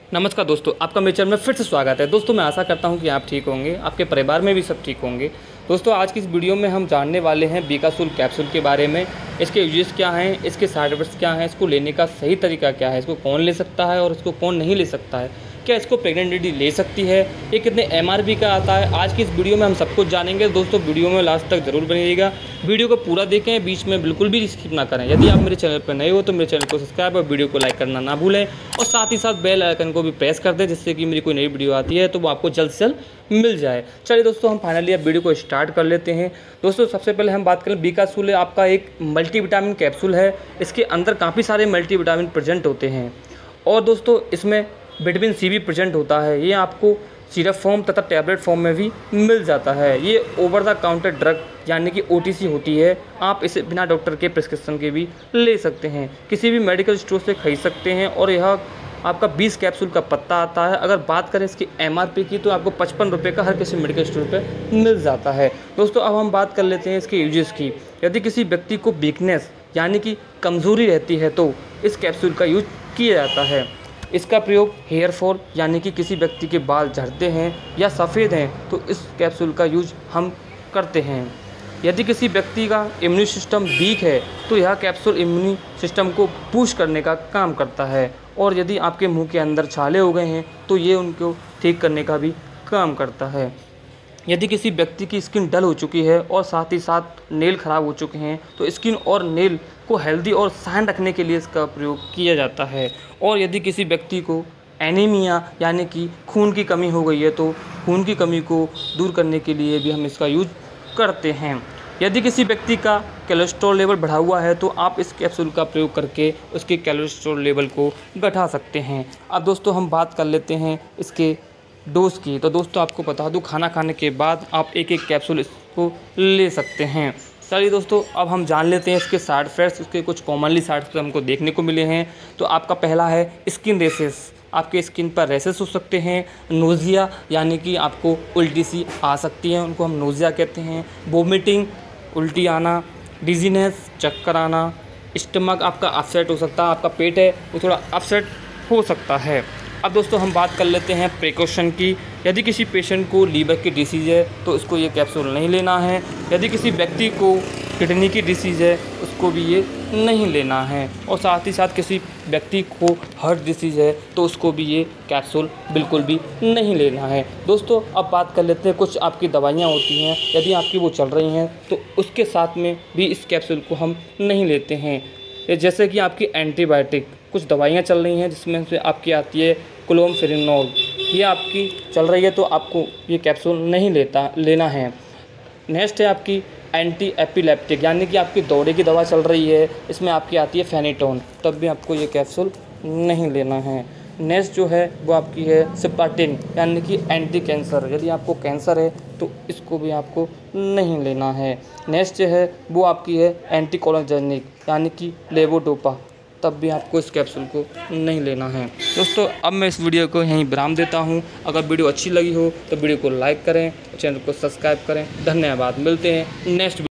नमस्कार दोस्तों, आपका मेरे चैनल में फिर से स्वागत है। दोस्तों मैं आशा करता हूं कि आप ठीक होंगे, आपके परिवार में भी सब ठीक होंगे। दोस्तों आज की इस वीडियो में हम जानने वाले हैं बीकासूल कैप्सूल के बारे में। इसके यूजेस क्या हैं, इसके साइड इफेक्ट्स क्या हैं, इसको लेने का सही तरीका क्या है, इसको कौन ले सकता है और इसको कौन नहीं ले सकता है, क्या इसको प्रेग्नेंट लेडी ले सकती है, ये कितने MRP का आता है। आज की इस वीडियो में हम सब कुछ जानेंगे। दोस्तों वीडियो में लास्ट तक जरूर बनिएगा, वीडियो को पूरा देखें, बीच में बिल्कुल भी स्किप ना करें। यदि आप मेरे चैनल पर नए हो तो मेरे चैनल को सब्सक्राइब और वीडियो को लाइक करना ना भूलें और साथ ही साथ बेल आइकन को भी प्रेस कर दें, जिससे कि मेरी कोई नई वीडियो आती है तो वो आपको जल्द से जल्द मिल जाए। चलिए दोस्तों हम फाइनली अब वीडियो को स्टार्ट कर लेते हैं। दोस्तों सबसे पहले हम बात करें, बीकासूल आपका एक मल्टीविटामिन कैप्सूल है। इसके अंदर काफ़ी सारे मल्टीविटामिन प्रेजेंट होते हैं और दोस्तों इसमें विटामिन C भी प्रेजेंट होता है। ये आपको सिरप फॉर्म तथा टैबलेट फॉर्म में भी मिल जाता है। ये ओवर द काउंटर ड्रग यानी कि OTC होती है। आप इसे बिना डॉक्टर के प्रिस्क्रिप्शन के भी ले सकते हैं, किसी भी मेडिकल स्टोर से खरीद सकते हैं और यह आपका 20 कैप्सूल का पत्ता आता है। अगर बात करें इसकी MRP की तो आपको 55 रुपये का हर किसी मेडिकल स्टोर पे मिल जाता है। दोस्तों अब हम बात कर लेते हैं इसके यूजेस की। यदि किसी व्यक्ति को वीकनेस यानी कि कमज़ोरी रहती है तो इस कैप्सूल का यूज किया जाता है। इसका प्रयोग हेयर फॉल यानी कि किसी व्यक्ति के बाल झड़ते हैं या सफ़ेद हैं तो इस कैप्सूल का यूज हम करते हैं। यदि किसी व्यक्ति का इम्यून सिस्टम वीक है तो यह कैप्सूल इम्यून सिस्टम को बूस्ट करने का काम करता है और यदि आपके मुंह के अंदर छाले हो गए हैं तो ये उनको ठीक करने का भी काम करता है। यदि किसी व्यक्ति की स्किन डल हो चुकी है और साथ ही साथ नेल ख़राब हो चुके हैं तो स्किन और नेल को हेल्दी और शाइन रखने के लिए इसका प्रयोग किया जाता है। और यदि किसी व्यक्ति को एनीमिया यानी कि खून की कमी हो गई है तो खून की कमी को दूर करने के लिए भी हम इसका यूज करते हैं। यदि किसी व्यक्ति का कोलेस्ट्रॉल लेवल बढ़ा हुआ है तो आप इस कैप्सूल का प्रयोग करके उसके कोलेस्ट्रॉल लेवल को घटा सकते हैं। अब दोस्तों हम बात कर लेते हैं इसके डोज की। तो दोस्तों आपको बता दूं, खाना खाने के बाद आप एक एक कैप्सूल इसको ले सकते हैं। चलिए दोस्तों अब हम जान लेते हैं इसके साइड इफेक्ट्स। इसके कुछ कॉमनली साइड इफेक्ट्स हमको देखने को मिले हैं। तो आपका पहला है स्किन रेसेस। आपके स्किन पर रेसेस हो सकते हैं। नोज़िया यानी कि आपको उल्टी सी आ सकती है, उनको हम नोज़िया कहते हैं। वोमिटिंग, उल्टी आना, डिजीनेस, चक्कर आना, स्टमक आपका अपसेट हो सकता है, आपका पेट है वो थोड़ा अपसेट हो सकता है। अब दोस्तों हम बात कर लेते हैं प्रिकॉशन की। यदि किसी पेशेंट को लीवर की डिसीज़ है तो इसको ये कैप्सूल नहीं लेना है। यदि किसी व्यक्ति को किडनी की डिसीज़ है उसको भी ये नहीं लेना है। और साथ ही साथ किसी व्यक्ति को हार्ट डिसीज़ है तो उसको भी ये कैप्सूल बिल्कुल भी नहीं लेना है। दोस्तों अब बात कर लेते हैं, कुछ आपकी दवाइयाँ होती हैं, यदि आपकी वो चल रही हैं तो उसके साथ में भी इस कैप्सूल को हम नहीं लेते हैं। जैसे कि आपकी एंटीबायोटिक कुछ दवाइयाँ चल रही हैं जिसमें से आपकी आती है क्लोमफेरेनोल, ये आपकी चल रही है तो आपको ये कैप्सूल नहीं लेना है। नेक्स्ट है आपकी एंटी एपिलेप्टिक यानी कि आपकी दौरे की दवा चल रही है, इसमें आपकी आती है फेनिटोन, तब भी आपको ये कैप्सूल नहीं लेना है। नेक्स्ट जो है वो आपकी है सिप्राटिन यानी कि एंटी कैंसर, यदि आपको कैंसर है तो इसको भी आपको नहीं लेना है। नेक्स्ट जो है वो आपकी है एंटी कोलिनर्जिक यानी कि लेवोडोपा, तब भी आपको इस कैप्सूल को नहीं लेना है। दोस्तों अब मैं इस वीडियो को यहीं विराम देता हूं। अगर वीडियो अच्छी लगी हो तो वीडियो को लाइक करें, चैनल को सब्सक्राइब करें। धन्यवाद, मिलते हैं नेक्स्ट